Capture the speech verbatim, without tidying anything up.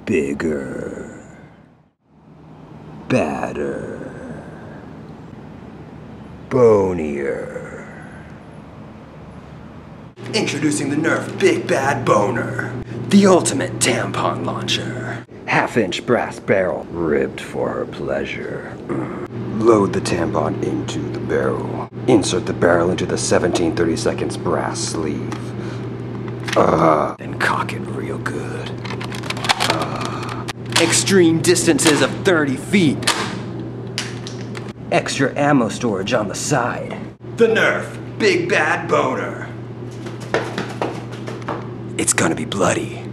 Bigger. Badder. Bonier. Introducing the Nerf Big Bad Bowner. The ultimate tampon launcher. Half-inch brass barrel, ribbed for her pleasure. Load the tampon into the barrel. Insert the barrel into the seventeen thirty seconds brass sleeve. Uh, then cock it real good. Uh, extreme distances of thirty feet. Extra ammo storage on the side. The Nerf Big Bad Bowner. It's gonna be bloody.